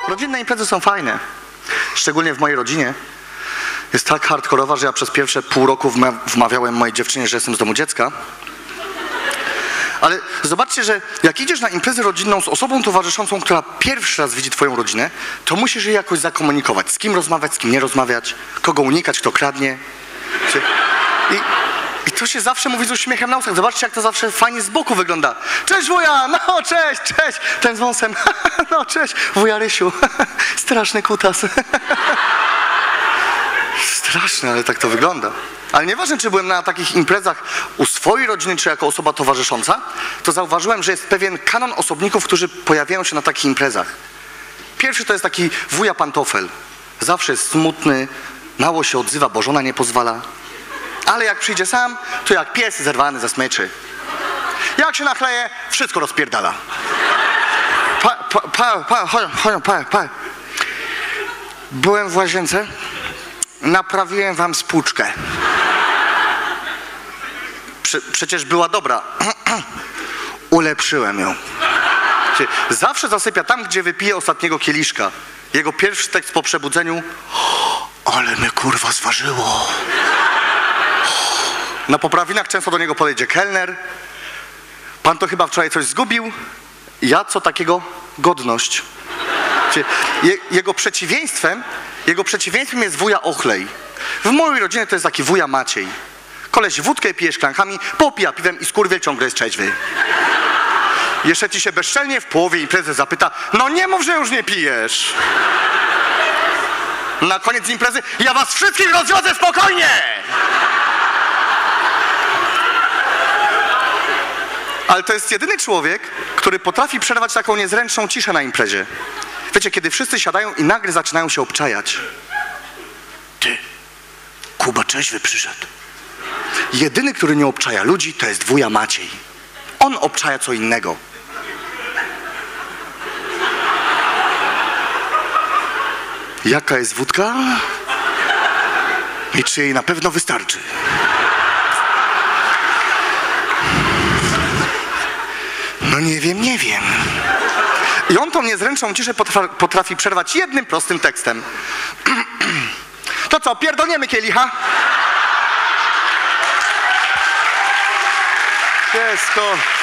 Rodzinne imprezy są fajne. Szczególnie w mojej rodzinie. Jest tak hardkorowa, że ja przez pierwsze pół roku wmawiałem mojej dziewczynie, że jestem z domu dziecka. Ale zobaczcie, że jak idziesz na imprezę rodzinną z osobą towarzyszącą, która pierwszy raz widzi twoją rodzinę, to musisz jej jakoś zakomunikować. Z kim rozmawiać, z kim nie rozmawiać, kogo unikać, kto kradnie. I to się zawsze mówi z uśmiechem na ustach. Zobaczcie, jak to zawsze fajnie z boku wygląda. Cześć wuja, no cześć, cześć. Ten z wąsem, no cześć. Wuja Rysiu, straszny kutas. Straszne, ale tak to wygląda. Ale nieważne, czy byłem na takich imprezach u swojej rodziny, czy jako osoba towarzysząca, to zauważyłem, że jest pewien kanon osobników, którzy pojawiają się na takich imprezach. Pierwszy to jest taki wuja pantofel. Zawsze jest smutny, mało się odzywa, bo żona nie pozwala. Ale jak przyjdzie sam, to jak pies zerwany ze smyczy. Jak się nachleje, wszystko rozpierdala. Pa. Byłem w łazience, naprawiłem wam spłuczkę. Przecież była dobra. Ulepszyłem ją. Zawsze zasypia tam, gdzie wypije ostatniego kieliszka. Jego pierwszy tekst po przebudzeniu: ale mnie kurwa zważyło. Na poprawinach często do niego podejdzie kelner. Pan to chyba wczoraj coś zgubił. Ja co takiego? Godność. Jego przeciwieństwem jest wuja Ochlej. W mojej rodzinie to jest taki wuja Maciej. Koleś wódkę pije szklankami, popija piwem i skurwiel ciągle jest trzeźwy. Jeszcze ci się bezczelnie w połowie imprezy zapyta: no nie mów, że już nie pijesz. Na koniec imprezy: ja was wszystkich rozwiodzę spokojnie! Ale to jest jedyny człowiek, który potrafi przerwać taką niezręczną ciszę na imprezie. Wiecie, kiedy wszyscy siadają i nagle zaczynają się obczajać. Ty, Kuba trzeźwy przyszedł. Jedyny, który nie obczaja ludzi, to jest wuja Maciej. On obczaja co innego. Jaka jest wódka? I czy jej na pewno wystarczy? No nie wiem. I on tą niezręczną ciszę potrafi przerwać jednym prostym tekstem. To co, pierdolniemy kielicha? Wszystko.